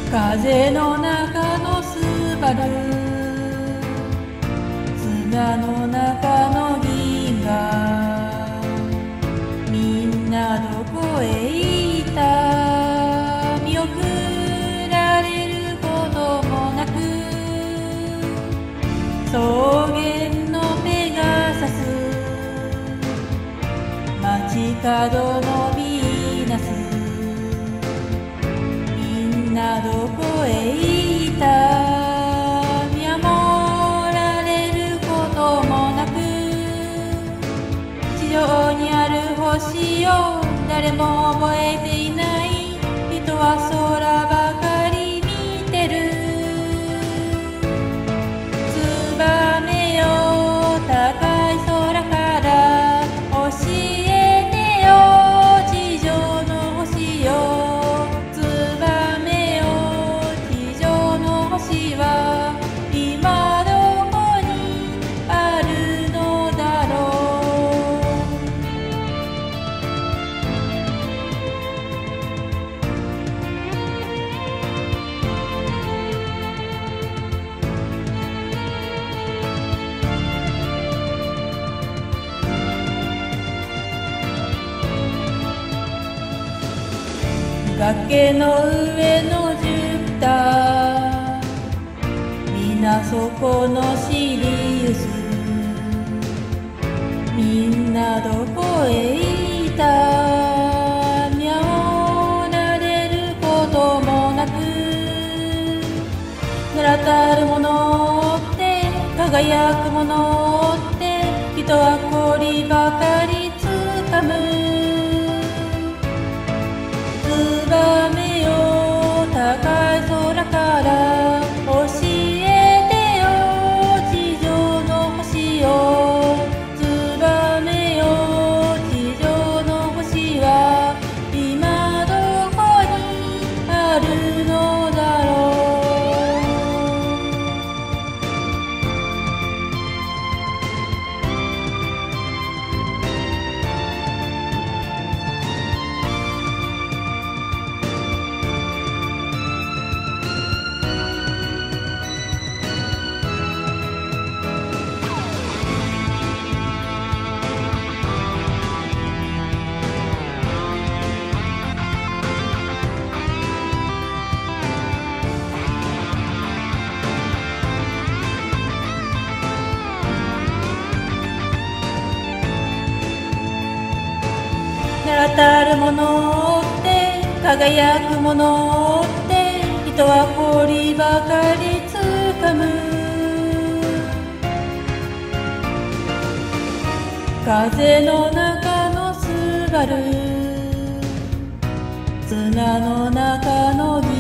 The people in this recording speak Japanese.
風の中のスバル、砂の中の銀河、みんなどこへ行った。見送られることもなく、草原のペガサス、街角のヴィーナス、みんなどこへ行った。見守られることもなく、地上にある星を誰も覚えていない。人は空ばかり見てる。ツバメよ、高い空から教えてよ、地上の星よ。ツバメよ、地上の星は今どこにあるのだろう。崖の上のジュピター、皆そこのシリウス、みんなどこへ行った。見守られることもなく、名だたるものを追って輝くものを追って、人は氷ばかりつかむ。ツバメよ、高い空から教えてよ、地上の星よ。ツバメよ、地上の星は今どこにあるのだろう。名だたるものを追って輝くものを追って、人は氷ばかりつかむ。風の中のスバル、砂の中の銀